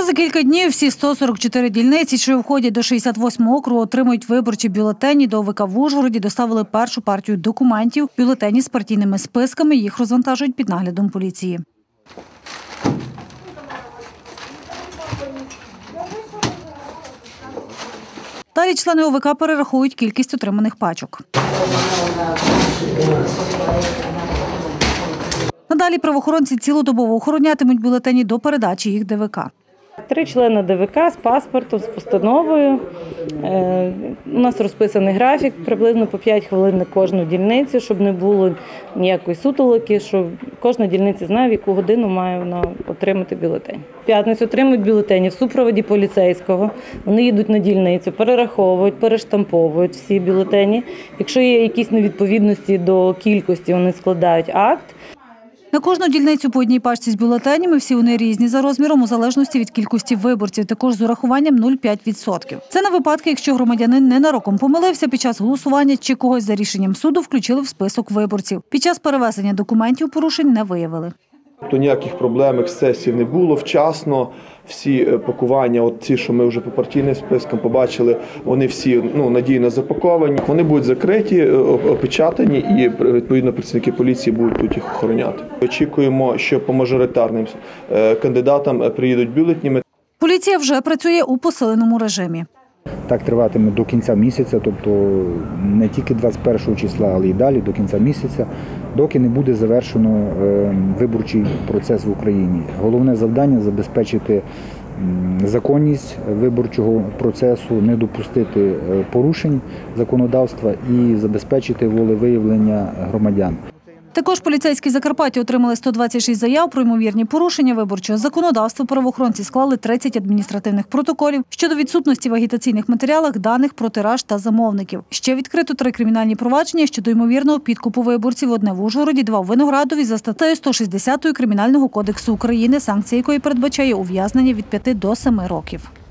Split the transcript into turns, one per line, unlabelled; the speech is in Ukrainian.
за кілька днів всі 144 дільниці, що входять до 68-го округу, отримують виборчі бюлетені. До ОВК в Ужгороді доставили першу партію документів. Бюлетені з партійними списками, їх розвантажують під наглядом поліції. Далі члени ОВК перерахують кількість отриманих пачок. Надалі правоохоронці цілодобово охоронятимуть бюлетені до передачі їх ДВК.
3 члени ДВК з паспортом, з постановою. У нас розписаний графік, приблизно по 5 хвилин на кожну дільницю, щоб не було ніякої сутолоки, щоб кожна дільниця знає, в яку годину має вона отримати бюлетень. В п'ятницю отримують бюлетені в супроводі поліцейського. Вони їдуть на дільницю, перераховують, перештамповують всі бюлетені. Якщо є якісь невідповідності до кількості, вони складають акт.
На кожну дільницю по одній пачці з бюлетенями, всі вони різні за розміром у залежності від кількості виборців, також з урахуванням 0,5%. Це на випадки, якщо громадянин ненароком помилився під час голосування чи когось за рішенням суду включили в список виборців. Під час перевезення документів порушень не виявили.
То ніяких проблем, ексцесів не було. Вчасно всі пакування, от ці, що ми вже по партійним спискам побачили, вони всі надійно запаковані. Вони будуть закриті, опечатані і, відповідно, працівники поліції будуть тут їх охороняти. Очікуємо, що по мажоритарним кандидатам приїдуть бюлетені.
Поліція вже працює у посиленому режимі.
Так триватиме до кінця місяця, тобто не тільки 21 числа, але й далі до кінця місяця, доки не буде завершено виборчий процес в Україні. Головне завдання – забезпечити законність виборчого процесу, не допустити порушень законодавства і забезпечити волевиявлення громадян.
Також поліцейські Закарпаття отримали 126 заяв про ймовірні порушення виборчого законодавства. Правоохоронці склали 30 адміністративних протоколів щодо відсутності в агітаційних матеріалах даних про тираж та замовників. Ще відкрито 3 кримінальні провадження щодо ймовірного підкупу виборців. Одне в Ужгороді, 2 в Виноградові за статтею 160 Кримінального кодексу України, санкція якої передбачає ув'язнення від 5 до 7 років.